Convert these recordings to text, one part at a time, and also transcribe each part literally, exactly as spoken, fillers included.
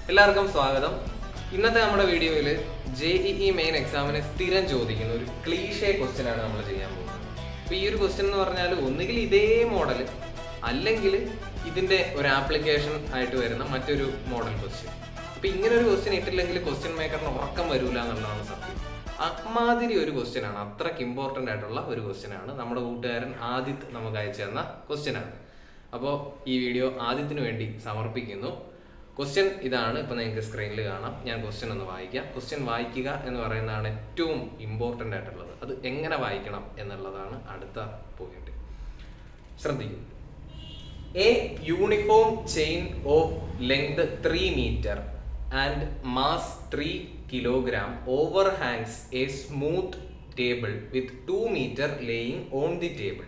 എല്ലാവർക്കും സ്വാഗതം. ഇന്നത്തെ നമ്മുടെ വീഡിയോയിൽ ജെ ഇ ഇ മെയിൻ എക്സാമിന് സ്ഥിരം ചോദിക്കുന്ന ഒരു ക്ലീഷേ ക്വസ്റ്റ്യൻ ആണ് നമ്മൾ ചെയ്യാൻ പോകുന്നത്. അപ്പോൾ ഈ ഒരു ക്വസ്റ്റ്യൻ എന്ന് പറഞ്ഞാൽ ഒന്നുകിൽ ഇതേ മോഡൽ അല്ലെങ്കിൽ ഇതിൻ്റെ ഒരു ആപ്ലിക്കേഷൻ ആയിട്ട് വരുന്ന മറ്റൊരു മോഡൽ ക്വസ്റ്റ്യൻ. അപ്പോൾ ഇങ്ങനെ ഒരു ക്വസ്റ്റ്യൻ ഇട്ടില്ലെങ്കിൽ ക്വസ്റ്റ്യൻ മേക്കറിന് ഉറക്കം വരില്ല എന്നുള്ളതാണ് സത്യം. അമാതിരി ഒരു ക്വസ്റ്റ്യൻ ആണ്, അത്രയ്ക്ക് ഇമ്പോർട്ടൻ്റ് ആയിട്ടുള്ള ഒരു ക്വസ്റ്റ്യൻ ആണ്. നമ്മുടെ കൂട്ടുകാരൻ ആദിത് നമുക്ക് അയച്ചു തന്ന ക്വസ്റ്റ്യൻ ആണ്. അപ്പോൾ ഈ വീഡിയോ ആദിത്തിന് വേണ്ടി സമർപ്പിക്കുന്നു. ക്വസ്റ്റ്യൻ ഇതാണ്, ഇപ്പം നിങ്ങൾക്ക് സ്ക്രീനിൽ കാണാം. ഞാൻ ക്വസ്റ്റ്യൻ ഒന്ന് വായിക്കാം. ക്വസ്റ്റ്യൻ വായിക്കുക എന്ന് പറയുന്നതാണ് ഏറ്റവും ഇമ്പോർട്ടൻ്റ് ആയിട്ടുള്ളത്. അത് എങ്ങനെ വായിക്കണം എന്നുള്ളതാണ് അടുത്ത പോയിന്റ്. ശ്രദ്ധിക്കൂ. A uniform chain of length three metre and mass three kilogram overhangs a smooth table with two meter laying on the table.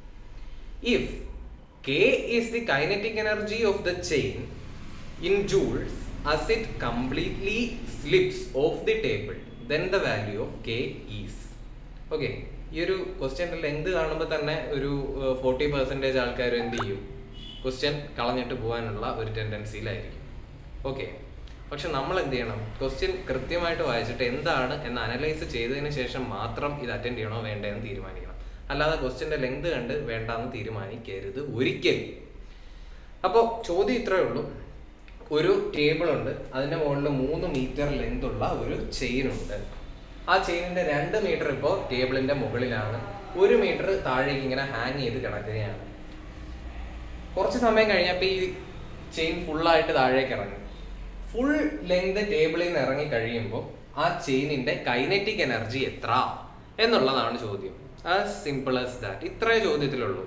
If K is the kinetic energy of the chain in joules as it completely slips off the table, then the value of K is. Okay, ഈ ഒരു ക്വസ്റ്റ്യൻ്റെ length കാണുമ്പോൾ തന്നെ ഒരു forty percentage ആൾക്കാർ എന്ത് ചെയ്യും, question കളഞ്ഞിട്ട് പോകാനുള്ള ഒരു ടെൻഡൻസിയിലായിരിക്കും. ഓക്കെ, പക്ഷെ നമ്മൾ എന്ത് ചെയ്യണം, ക്വസ്റ്റ്യൻ കൃത്യമായിട്ട് വായിച്ചിട്ട് എന്താണ് എന്ന് അനലൈസ് ചെയ്തതിന് ശേഷം മാത്രം ഇത് അറ്റൻഡ് ചെയ്യണോ വേണ്ടതെന്ന് തീരുമാനിക്കണം. അല്ലാതെ ക്വസ്റ്റ്യൻ്റെ ലെങ്ത് കണ്ട് വേണ്ടാന്ന് തീരുമാനിക്കരുത് ഒരിക്കലും. അപ്പോൾ ചോദ്യം ഇത്രയേ ഉള്ളൂ. ഒരു ടേബിൾ ഉണ്ട്, അതിൻ്റെ മുകളിൽ മൂന്ന് മീറ്റർ ലെങ്ത് ഉള്ള ഒരു ചെയിൻ ഉണ്ട്. ആ ചെയിനിൻ്റെ രണ്ട് മീറ്റർ ഇപ്പോൾ ടേബിളിൻ്റെ മുകളിലാണ്, ഒരു മീറ്റർ താഴേക്ക് ഇങ്ങനെ ഹാങ് ചെയ്ത് കിടക്കുകയാണ്. കുറച്ച് സമയം കഴിഞ്ഞപ്പോൾ ഈ ചെയിൻ ഫുള്ളായിട്ട് താഴേക്ക് ഇറങ്ങി. ഫുൾ ലെങ്ത് ടേബിളിൽ നിന്ന് ഇറങ്ങി കഴിയുമ്പോൾ ആ ചെയിനിന്റെ കൈനറ്റിക് എനർജി എത്ര എന്നുള്ളതാണ് ചോദ്യം. As simple as that. ഇത്രേ ചോദ്യത്തിലുള്ളൂ.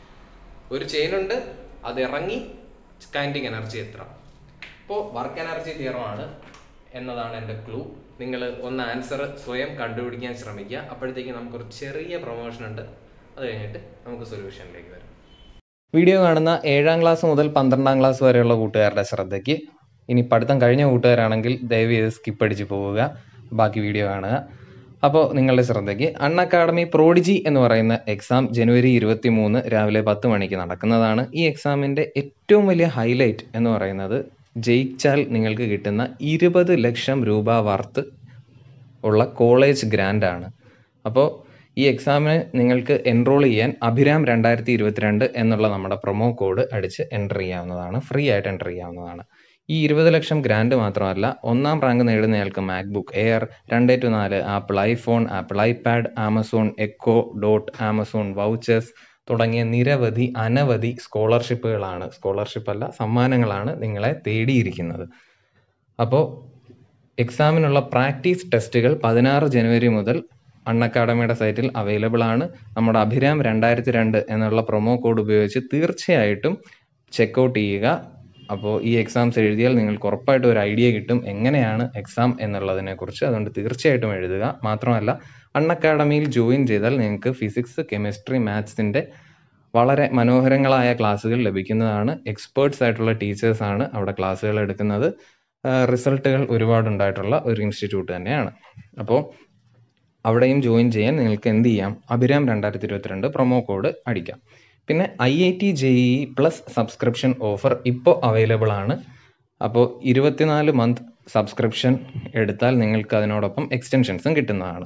ഒരു ചെയിൻ ഉണ്ട്, അത് ഇറങ്ങി, കൈനറ്റിക് എനർജി എത്ര. ഇപ്പോൾ വർക്ക് എനർജി തിയറമാണ് എന്നതാണ് എൻ്റെ ക്ലൂ. നിങ്ങൾ ഒന്ന് ആൻസർ സ്വയം കണ്ടുപിടിക്കാൻ ശ്രമിക്കുക. അപ്പോഴത്തേക്ക് നമുക്കൊരു ചെറിയ പ്രൊമോഷൻ ഉണ്ട്. അത് കഴിഞ്ഞിട്ട് നമുക്ക് സൊല്യൂഷനിലേക്ക് വരാം. വീഡിയോ കാണുന്ന ഏഴാം ക്ലാസ് മുതൽ പന്ത്രണ്ടാം ക്ലാസ് വരെയുള്ള കൂട്ടുകാരുടെ ശ്രദ്ധയ്ക്ക്, ഇനി പഠിത്തം കഴിഞ്ഞ കൂട്ടുകാരാണെങ്കിൽ ദയവ് ചെയ്ത് സ്കിപ്പ് അടിച്ച് പോവുക, ബാക്കി വീഡിയോ കാണുക. അപ്പോൾ നിങ്ങളുടെ ശ്രദ്ധയ്ക്ക് അൺ അക്കാഡമി പ്രോഡിജി എന്ന് പറയുന്ന എക്സാം ജനുവരി ഇരുപത്തി മൂന്ന് രാവിലെ പത്ത് മണിക്ക് നടക്കുന്നതാണ്. ഈ എക്സാമിൻ്റെ ഏറ്റവും വലിയ ഹൈലൈറ്റ് എന്ന് പറയുന്നത് ജയിച്ചാൽ നിങ്ങൾക്ക് കിട്ടുന്ന ഇരുപത് ലക്ഷം രൂപ വർത്ത് ഉള്ള കോളേജ് ഗ്രാൻഡാണ്. അപ്പോൾ ഈ എക്സാമിന് നിങ്ങൾക്ക് എൻറോൾ ചെയ്യാൻ അഭിരാം രണ്ടായിരത്തി ഇരുപത്തിരണ്ട് എന്നുള്ള നമ്മുടെ പ്രൊമോ കോഡ് അടിച്ച് എൻ്റർ ചെയ്യാവുന്നതാണ്. ഫ്രീ ആയിട്ട് എൻ്റർ ചെയ്യാവുന്നതാണ്. ഈ ഇരുപത് ലക്ഷം ഗ്രാൻഡ് മാത്രമല്ല, ഒന്നാം റാങ്ക് നേടുന്നയാൾക്ക് മാക്ബുക്ക് എയർ, രണ്ട് ടു നാല് Apple iPhone, Apple iPad, Amazon Echo Dot, Amazon vouchers തുടങ്ങിയ നിരവധി അനവധി സ്കോളർഷിപ്പുകളാണ്, സ്കോളർഷിപ്പ് അല്ല സമ്മാനങ്ങളാണ് നിങ്ങളെ തേടിയിരിക്കുന്നത്. അപ്പോൾ എക്സാമിനുള്ള പ്രാക്ടീസ് ടെസ്റ്റുകൾ പതിനാറ് ജനുവരി മുതൽ അൺ അക്കാഡമിയുടെ സൈറ്റിൽ അവൈലബിൾ ആണ്. നമ്മുടെ അഭിരാം രണ്ടായിരത്തി രണ്ട് എന്നുള്ള പ്രൊമോ കോഡ് ഉപയോഗിച്ച് തീർച്ചയായിട്ടും ചെക്കൗട്ട് ചെയ്യുക. അപ്പോൾ ഈ എക്സാംസ് എഴുതിയാൽ നിങ്ങൾക്ക് ഉറപ്പായിട്ടും ഒരു ഐഡിയ കിട്ടും എങ്ങനെയാണ് എക്സാം എന്നുള്ളതിനെ കുറിച്ച്. അതുകൊണ്ട് തീർച്ചയായിട്ടും എഴുതുക. മാത്രമല്ല, അൺ അക്കാഡമിയിൽ ജോയിൻ ചെയ്താൽ നിങ്ങൾക്ക് ഫിസിക്സ്, കെമിസ്ട്രി, മാത്സിൻ്റെ വളരെ മനോഹരങ്ങളായ ക്ലാസ്സുകൾ ലഭിക്കുന്നതാണ്. എക്സ്പേർട്സ് ആയിട്ടുള്ള ടീച്ചേഴ്സാണ് അവിടെ ക്ലാസ്സുകൾ എടുക്കുന്നത്. റിസൾട്ടുകൾ ഒരുപാടുണ്ടായിട്ടുള്ള ഒരു ഇൻസ്റ്റിറ്റ്യൂട്ട് തന്നെയാണ്. അപ്പോൾ അവിടെയും ജോയിൻ ചെയ്യാൻ നിങ്ങൾക്ക് എന്ത് ചെയ്യാം, അഭിരാം രണ്ടായിരത്തി ഇരുപത്തിരണ്ട് പ്രൊമോ കോഡ് അടിക്കാം. പിന്നെ I I T J E plus subscription offer ഇപ്പോൾ അവൈലബിൾ ആണ്. അപ്പോൾ ഇരുപത്തിനാല് മന്ത് സബ്സ്ക്രിപ്ഷൻ എടുത്താൽ നിങ്ങൾക്ക് അതിനോടൊപ്പം എക്സ്റ്റൻഷൻസും കിട്ടുന്നതാണ്.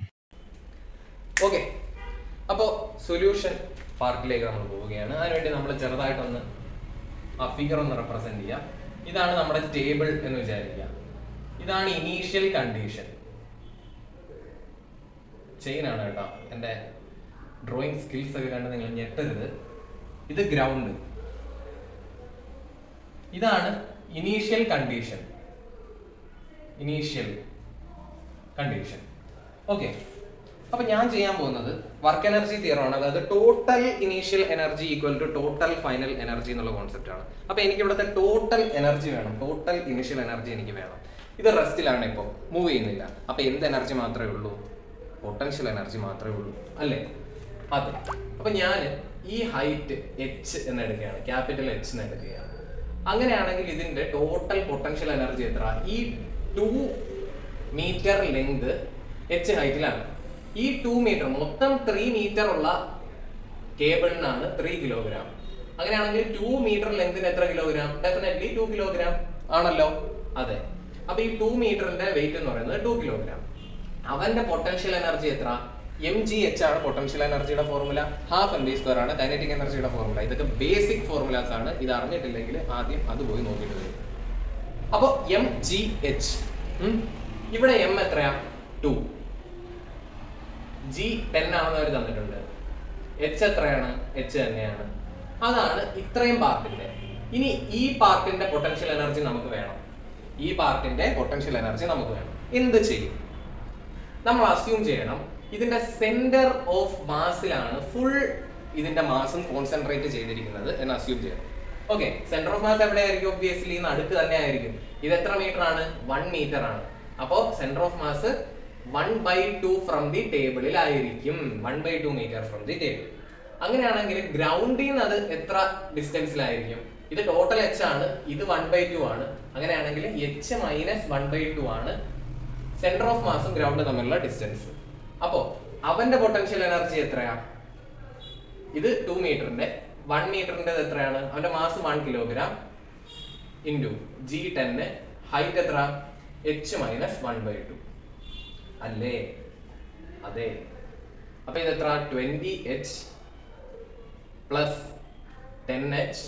ഓക്കെ, അപ്പോൾ സൊല്യൂഷൻ പാർട്ടിലേക്ക് നമ്മൾ പോവുകയാണ്. അതിനുവേണ്ടി നമ്മൾ ചെറുതായിട്ടൊന്ന് ആ ഫിഗർ ഒന്ന് റെപ്രസെന്റ് ചെയ്യാം. ഇതാണ് നമ്മുടെ ടേബിൾ എന്ന് വിചാരിക്കുക. ഇതാണ് ഇനീഷ്യൽ കണ്ടീഷൻ. ചെയിൻ ആണ് കേട്ടോ. എൻ്റെ ഡ്രോയിങ് സ്കിൽസ് ഒക്കെ കണ്ട് നിങ്ങൾ ഞെട്ടരുത്. ഇത് ഗ്രൗണ്ട്, ഇതാണ് initial condition. Initial condition okay. അപ്പൊ ഞാൻ ചെയ്യാൻ പോകുന്നത് വർക്ക് എനർജി തിയറമാണ്. അതായത് total initial energy equal to total final energy എന്നുള്ള കോൺസെപ്റ്റ് ആണ്. അപ്പൊ എനിക്ക് ഇവിടുത്തെ ടോട്ടൽ എനർജി വേണം, ടോട്ടൽ ഇനീഷ്യൽ എനർജി എനിക്ക് വേണം. ഇത് റെസ്റ്റിലാണ്, ഇപ്പോൾ മൂവ് ചെയ്യുന്നില്ല. അപ്പൊ എന്ത് എനർജി മാത്രമേ ഉള്ളൂ, പൊട്ടൻഷ്യൽ എനർജി മാത്രമേ ഉള്ളൂ അല്ലേ. അതെ, അപ്പൊ ഞാൻ ഈ ഹൈറ്റ് എച്ച് എന്ന് എടുക്കുകയാണ്, ക്യാപിറ്റൽ എച്ച് എന്ന് എടുക്കുകയാണ്. അങ്ങനെയാണെങ്കിൽ ഇതിന്റെ ടോട്ടൽ പൊട്ടൻഷ്യൽ എനർജി എത്ര? ഈ ടു മീറ്റർ ലെങ്ത് എച്ച് ഹൈറ്റിലാണ്. ഈ ടു മീറ്റർ മൊത്തം ത്രീ മീറ്റർ ഉള്ള കേബിളിനാണ് ത്രീ കിലോഗ്രാം. അങ്ങനെയാണെങ്കിൽ ടു മീറ്റർ ലെങ്തിന് എത്ര കിലോഗ്രാം? Definitely to kilogram. ആണല്ലോ? അതെ. അപ്പൊ ഈ ടു മീറ്ററിന്റെ വെയിറ്റ് എന്ന് പറയുന്നത് ടു കിലോഗ്രാം. അവന്റെ പൊട്ടൻഷ്യൽ എനർജി എത്ര? എം ജി എച്ച് ആണ് പൊട്ടൻഷ്യൽ എനർജിയുടെ formula. Half M V square ആണ് കൈനറ്റിക് എനർജിയുടെ ഫോർമുല. ഇതൊക്കെ ബേസിക് ഫോർമുലാസ് ആണ്. ഇത് അറിഞ്ഞിട്ടില്ലെങ്കിൽ ആദ്യം അത് പോയി നോക്കിയിട്ട് വരും. അപ്പൊ എം ജി എച്ച്, ഇവിടെ എം എത്രയാ? ടു. ജി ടെൻ ആണെന്ന് അവർ തന്നിട്ടുണ്ട്. എച്ച് എത്രയാണ്? എച്ച് തന്നെയാണ്. അതാണ് ഇത്രയും പാർട്ടിന്റെ. ഇനി ഈ പാർട്ടിന്റെ പൊട്ടൻഷ്യൽ എനർജി നമുക്ക് വേണം. ഈ പാർട്ടിന്റെ പൊട്ടൻഷ്യൽ എനർജി നമുക്ക് വേണം. എന്ത് ചെയ്യും? നമ്മൾ അസ്യൂം ചെയ്യണം ഇതിന്റെ സെന്റർ ഓഫ് മാസിലാണ് ഫുൾ ഇതിന്റെ മാസും കോൺസെൻട്രേറ്റ് ചെയ്തിരിക്കുന്നത് എന്ന് അസ്യൂം ചെയ്യണം. ഓക്കെ, സെന്റർ ഓഫ് മാസ് എവിടെയായിരിക്കും? ഒബ്വിയസ്ലി നടുക്ക് തന്നെ ആയിരിക്കും. ഇത് എത്ര മീറ്റർ ആണ്? വൺ മീറ്റർ ആണ്. അപ്പോ centre of mass one by two from the ടേബിളിൽ ആയിരിക്കും. One by two metre from the table. അങ്ങനെയാണെങ്കിൽ ഗ്രൗണ്ടിൽ നിന്ന് അത് എത്ര ഡിസ്റ്റൻസിലായിരിക്കും? ഇത് ടോട്ടൽ എച്ച് ആണ്, ഇത് വൺ ബൈ ടു ആണ്. അങ്ങനെയാണെങ്കിൽ H minus one by two ആണ് സെന്റർ ഓഫ് മാസും ഗ്രൗണ്ടും തമ്മിലുള്ള ഡിസ്റ്റൻസ്. അപ്പോ അവന്റെ പൊട്ടൻഷ്യൽ എനർജി എത്രയാ? ഇത് ടു മീറ്ററിന്റെ, വൺ മീറ്ററിന്റെ എത്രയാണ്? അവന്റെ mass one kilogram into G ടെന്ന്, ഹൈറ്റ് എത്ര? H minus one by two അല്ലേ? അതെ. അപ്പൊ ഇത് എത്ര? Twenty H plus ten H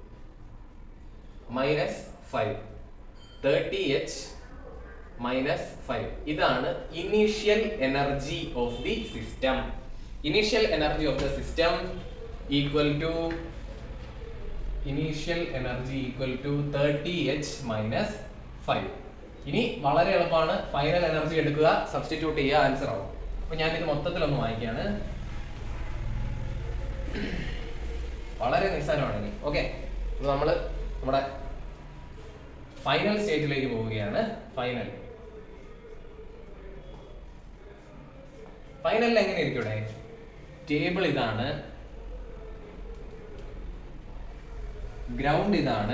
minus five, thirty H minus five. ഇതാണ് initial energy of the system. Initial energy of the system equal to initial energy equal to thirty H minus five. ഇനി വളരെ എളുപ്പമാണ്. Final energy എടുക്കുക, substitute ചെയ്യുക, answer ആവും. അപ്പൊ ഞാൻ ഇത് മൊത്തത്തിലൊന്ന് വായിക്കാണ്. വളരെ നിസ്സാരമാണ് ഇനി. ഓക്കെ, നമ്മള് നമ്മുടെ ഫൈനൽ സ്റ്റേജിലേക്ക് പോവുകയാണ്. ഫൈനൽ ഫൈനലിൽ എങ്ങനെ ഇരിക്കും? ഇവിടെ ടേബിൾ ഇതാണ്, ഗ്രൗണ്ട് ഇതാണ്.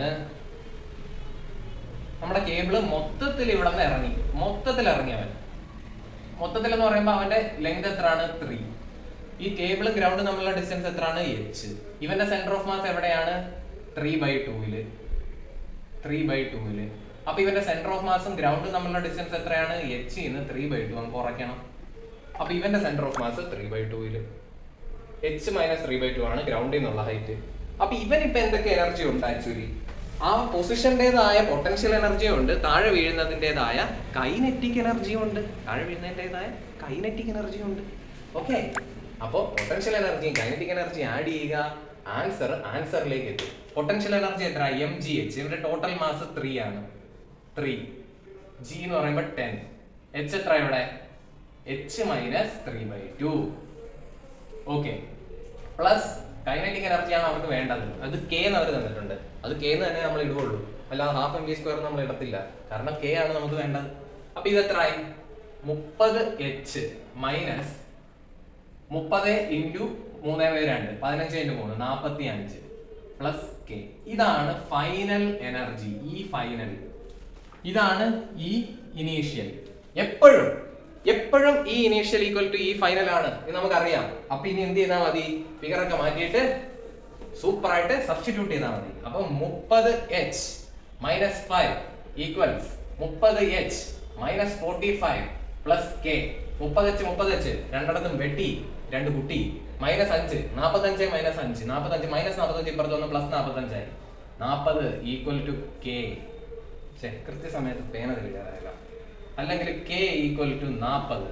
നമ്മുടെ കേബിള് മൊത്തത്തിൽ ഇവിടെ നിന്ന് ഇറങ്ങി, മൊത്തത്തിൽ ഇറങ്ങി അവൻ. മൊത്തത്തിൽ എന്ന് പറയുമ്പോൾ അവന്റെ ലെങ്ത് എത്രയാണ്? ത്രീ. ഈ കേബിളും ഗ്രൗണ്ടും തമ്മിലുള്ള ഡിസ്റ്റൻസ് എത്രയാണ്? എച്ച്. ഇവന്റെ സെന്റർ ഓഫ് മാസ് എവിടെയാണ്? ത്രീ ബൈ ടൂവില് ത്രീ ബൈ ടൂവില് അപ്പൊ ഇവന്റെ സെന്റർ ഓഫ് മാസും ഗ്രൗണ്ടും തമ്മിലുള്ള ഡിസ്റ്റൻസ് എത്രയാണ്? എച്ച് ഇന്ന് ത്രീ ബൈ ടു നമുക്ക് കുറയ്ക്കണം. അപ്പൊ ഇവന്റെ centre of mass three by ടൂവില്, H minus three by two ആണ് ഗ്രൗണ്ടിൽ നിന്നുള്ള ഹൈറ്റ്. അപ്പൊ ഇവൻ ഇപ്പൊ എന്തൊക്കെ എനർജി ഉണ്ട്? ആക്ച്വലി ആ പൊസിഷന്റേതായ പൊട്ടൻഷ്യൽ എനർജി ഉണ്ട്, താഴെ വീഴുന്നതിൻ്റെതായ കൈനെറ്റിക് എനർജി ഉണ്ട്, താഴെ വീഴുന്നതിൻ്റെതായ കൈനെറ്റിക് എനർജി ഉണ്ട്. ഓക്കെ, അപ്പോ പൊട്ടൻഷ്യൽ എനർജിയും കൈനെറ്റിക് എനർജി ആഡ് ചെയ്യുക, ആൻസർ ആൻസറിലേക്ക് എത്തും. പൊട്ടൻഷ്യൽ എനർജി എത്ര? M G H. ഇവരുടെ ടോട്ടൽ മാസ് ത്രീ ആണ്. ത്രീ ജി എന്ന് പറയുമ്പോൾ ടെൻ. എച്ച് എത്ര ഇവിടെ? H minus three by two. Okay, plus kinetic എനർജിയാണ് അവർക്ക് വേണ്ടത്. അത് കെ എന്ന് അവർ തന്നിട്ടുണ്ട്. അത് കെ എന്ന് തന്നെ നമ്മൾ ഇടുകയുള്ളൂ, അല്ലാതെ ഹാഫ് എം വി സ്ക്വയർ നമ്മൾ ഇടത്തില്ല. കാരണം കെ ആണ് നമുക്ക് വേണ്ടത്. അപ്പൊ ഇത് എത്രയായി? മുപ്പത് എച്ച് മൈനസ് മുപ്പത് ഇൻറ്റു മൂന്ന് ബൈ രണ്ട്, പതിനഞ്ച് ഇൻറ്റു മൂന്ന്, നാൽപ്പത്തി അഞ്ച് പ്ലസ് കെ. ഇതാണ് ഫൈനൽ എനർജി. ഈ ഫൈനൽ ഇതാണ് ഈ ഇനീഷ്യൽ. എപ്പോഴും എപ്പോഴും ഈ ഇനീഷ്യൽ ഈക്വൽ ടു ഈ ഫൈനൽ ആണ്, ഇത് നമുക്കറിയാം. അപ്പൊ ഇനി എന്ത് ചെയ്താൽ മതി? ഫിഗർ ഒക്കെ മാറ്റിയിട്ട് സൂപ്പർ ആയിട്ട് സബ്സ്റ്റിറ്റ്യൂട്ട് ചെയ്താൽ മതി. അപ്പൊ മുപ്പത് എച്ച് മൈനസ് ഫൈവ് ഈക്വൽസ് മുപ്പത് H minus forty five plus K. മുപ്പത് എച്ച് മുപ്പത് എച്ച് രണ്ടിടത്തും വെട്ടി, രണ്ട് കുട്ടി, മൈനസ് അഞ്ച്, നാപ്പത്തഞ്ച് മൈനസ് അഞ്ച്, നാപ്പത്തഞ്ച് മൈനസ് നാപ്പത്തഞ്ച് ഇപ്പുറത്ത് വന്ന് പ്ലസ് നാപ്പത്തഞ്ചായി. നാപ്പത് ഈക്വൽ ടു കെ. കൃത്യസമയത്ത് പേന തിരിക്കാറില്ല, അല്ലെങ്കിൽ കെ ഈക്വൽ ടു നാപ്പത്.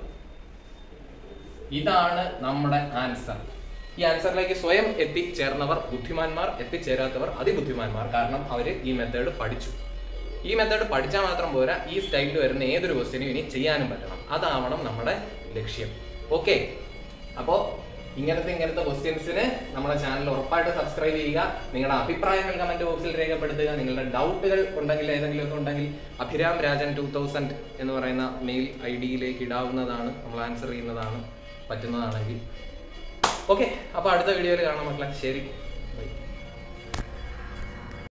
ഇതാണ് നമ്മുടെ ആൻസർ. ഈ ആൻസറിലേക്ക് സ്വയം എത്തിച്ചേർന്നവർ ബുദ്ധിമാന്മാർ, എത്തിച്ചേരാത്തവർ അതിബുദ്ധിമാന്മാർ. കാരണം അവര് ഈ മെത്തേഡ് പഠിച്ചു. ഈ മെത്തേഡ് പഠിച്ചാൽ മാത്രം പോരാ, ഈ സ്റ്റൈലിൽ വരുന്ന ഏതൊരു ക്വസ്റ്റ്യനും ഇനി ചെയ്യാനും പറ്റണം. അതാവണം നമ്മുടെ ലക്ഷ്യം. ഓക്കെ, അപ്പോ ഇങ്ങനത്തെ ഇങ്ങനത്തെ ക്വസ്റ്റ്യൻസിന് നമ്മുടെ ചാനൽ ഉറപ്പായിട്ട് സബ്സ്ക്രൈബ് ചെയ്യുക. നിങ്ങളുടെ അഭിപ്രായങ്ങൾ കമന്റ് ബോക്സിൽ രേഖപ്പെടുത്തുക. നിങ്ങളുടെ ഡൗട്ടുകൾ ഉണ്ടെങ്കിൽ ഏതെങ്കിലും ഒക്കെ ഉണ്ടെങ്കിൽ അഭിരാം രാജൻ ടൂ തൗസൻഡ് എന്ന് പറയുന്ന മെയിൽ ഐ ഡിയിലേക്ക് ഇടാവുന്നതാണ്. നമ്മൾ ആൻസർ ചെയ്യുന്നതാണ്, പറ്റുന്നതാണെങ്കിൽ. ഓക്കെ, അപ്പൊ അടുത്ത വീഡിയോയിൽ കാണാം മക്കളെ. ശരി, ബൈ.